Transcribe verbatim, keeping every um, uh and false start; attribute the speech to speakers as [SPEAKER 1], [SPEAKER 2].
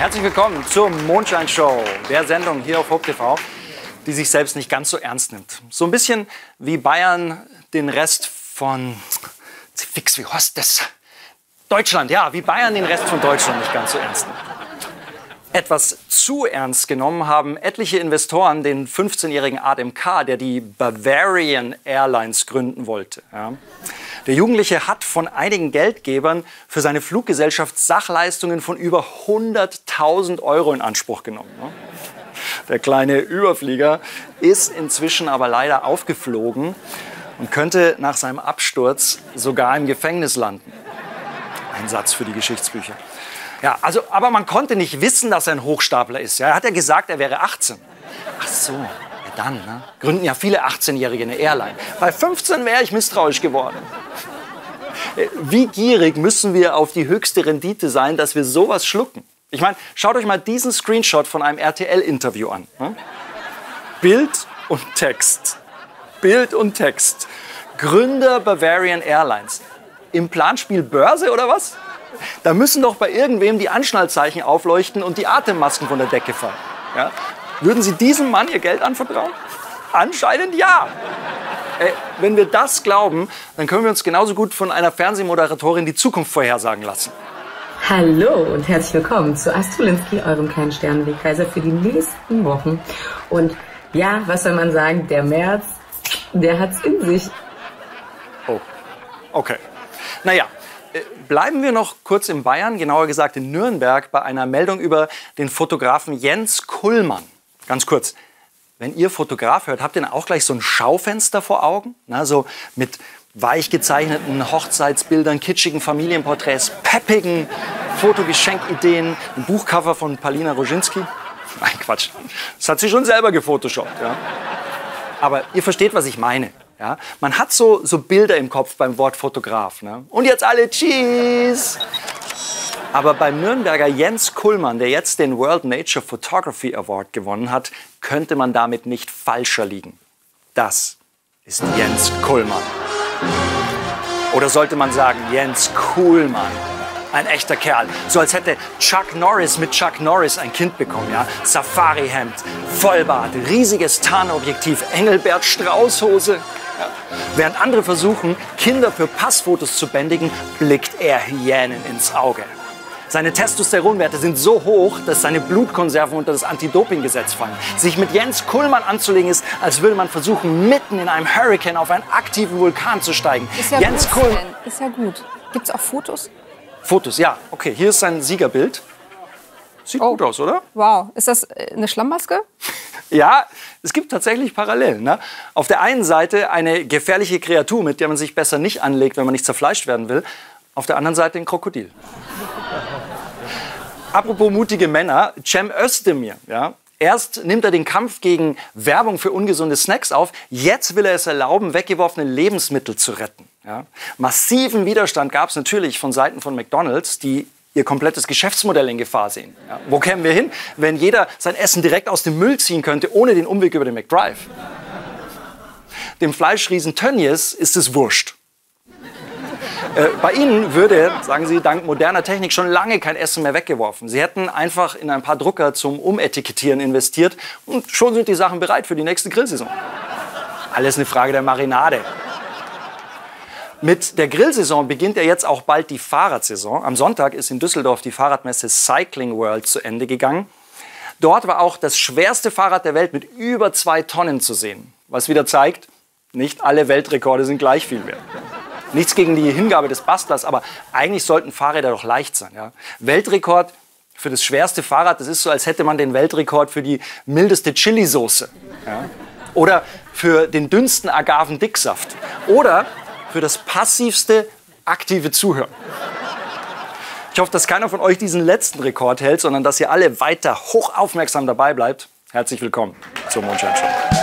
[SPEAKER 1] Herzlich willkommen zur Mondschein Show, der Sendung hier auf Hope T V, die sich selbst nicht ganz so ernst nimmt. So ein bisschen wie Bayern den Rest von... Fix, wie heißt das? Deutschland, ja, wie Bayern den Rest von Deutschland nicht ganz so ernst nimmt. Etwas zu ernst genommen haben etliche Investoren den fünfzehnjährigen Adem K., der die Bavarian Airlines gründen wollte. Ja. Der Jugendliche hat von einigen Geldgebern für seine Fluggesellschaft Sachleistungen von über hunderttausend Euro in Anspruch genommen. Der kleine Überflieger ist inzwischen aber leider aufgeflogen und könnte nach seinem Absturz sogar im Gefängnis landen. Ein Satz für die Geschichtsbücher. Ja, also, aber man konnte nicht wissen, dass er ein Hochstapler ist. Ja, er hat ja gesagt, er wäre achtzehn. Ach so, ja dann, ne? Gründen ja viele achtzehnjährige eine Airline. Bei fünfzehn wäre ich misstrauisch geworden. Wie gierig müssen wir auf die höchste Rendite sein, dass wir sowas schlucken? Ich meine, schaut euch mal diesen Screenshot von einem R T L-Interview an. Ne? Bild und Text. Bild und Text. Gründer Bavarian Airlines. Im Planspiel Börse oder was? Da müssen doch bei irgendwem die Anschnallzeichen aufleuchten und die Atemmasken von der Decke fallen. Ja? Würden Sie diesem Mann Ihr Geld anvertrauen? Anscheinend ja. Äh, wenn wir das glauben, dann können wir uns genauso gut von einer Fernsehmoderatorin die Zukunft vorhersagen lassen.
[SPEAKER 2] Hallo und herzlich willkommen zu Astrulinski, eurem kleinen Sternenwegkaiser für die nächsten Wochen. Und ja, was soll man sagen, der März, der hat's in sich.
[SPEAKER 1] Oh, okay. Naja. Bleiben wir noch kurz in Bayern, genauer gesagt in Nürnberg, bei einer Meldung über den Fotografen Jens Kullmann. Ganz kurz, wenn ihr Fotograf hört, habt ihr dann auch gleich so ein Schaufenster vor Augen? Na, so mit weich gezeichneten Hochzeitsbildern, kitschigen Familienporträts, peppigen Fotogeschenkideen, ein Buchcover von Palina Roginski? Nein, Quatsch, das hat sie schon selber gefotoshoppt. Ja? Aber ihr versteht, was ich meine. Ja, man hat so, so Bilder im Kopf beim Wort Fotograf. Ne? Und jetzt alle Cheese! Aber beim Nürnberger Jens Kullmann, der jetzt den World Nature Photography Award gewonnen hat, könnte man damit nicht falscher liegen. Das ist Jens Kullmann. Oder sollte man sagen Jens Kuhlmann? Ein echter Kerl. So als hätte Chuck Norris mit Chuck Norris ein Kind bekommen. Ja? Safari-Hemd, Vollbart, riesiges Tarnobjektiv, Engelbert Strauß-Hose. Ja. Während andere versuchen, Kinder für Passfotos zu bändigen, blickt er Hyänen ins Auge. Seine Testosteronwerte sind so hoch, dass seine Blutkonserven unter das Anti-Doping-Gesetz fallen. Sich mit Jens Kullmann anzulegen ist, als würde man versuchen, mitten in einem Hurrikan auf einen aktiven Vulkan zu steigen.
[SPEAKER 3] Ist ja
[SPEAKER 1] Jens
[SPEAKER 3] gut,
[SPEAKER 1] Kullmann.
[SPEAKER 3] Ist ja gut. Gibt's auch Fotos?
[SPEAKER 1] Fotos, ja. Okay, hier ist sein Siegerbild. Sieht
[SPEAKER 3] oh.
[SPEAKER 1] gut aus, oder?
[SPEAKER 3] Wow. Ist das eine Schlammmaske?
[SPEAKER 1] Ja, es gibt tatsächlich Parallelen. Ne? Auf der einen Seite eine gefährliche Kreatur, mit der man sich besser nicht anlegt, wenn man nicht zerfleischt werden will. Auf der anderen Seite ein Krokodil. Apropos mutige Männer, Cem Özdemir. Ja? Erst nimmt er den Kampf gegen Werbung für ungesunde Snacks auf. Jetzt will er es erlauben, weggeworfene Lebensmittel zu retten. Ja? Massiven Widerstand gab es natürlich von Seiten von McDonald's, die ihr komplettes Geschäftsmodell in Gefahr sehen. Ja? Wo kämen wir hin, wenn jeder sein Essen direkt aus dem Müll ziehen könnte, ohne den Umweg über den McDrive? Dem Fleischriesen Tönnies ist es wurscht. Äh, bei Ihnen würde, sagen Sie, dank moderner Technik schon lange kein Essen mehr weggeworfen. Sie hätten einfach in ein paar Drucker zum Umetikettieren investiert und schon sind die Sachen bereit für die nächste Grillsaison. Alles eine Frage der Marinade. Mit der Grillsaison beginnt ja jetzt auch bald die Fahrradsaison. Am Sonntag ist in Düsseldorf die Fahrradmesse Cycling World zu Ende gegangen. Dort war auch das schwerste Fahrrad der Welt mit über zwei Tonnen zu sehen. Was wieder zeigt, nicht alle Weltrekorde sind gleich viel wert. Nichts gegen die Hingabe des Bastlers, aber eigentlich sollten Fahrräder doch leicht sein. Ja? Weltrekord für das schwerste Fahrrad, das ist so, als hätte man den Weltrekord für die mildeste Chili-Soße. Ja? Oder für den dünnsten Agavendicksaft. Oder für das passivste aktive Zuhören. Ich hoffe, dass keiner von euch diesen letzten Rekord hält, sondern dass ihr alle weiter hochaufmerksam dabei bleibt. Herzlich willkommen zur Mondschein Show.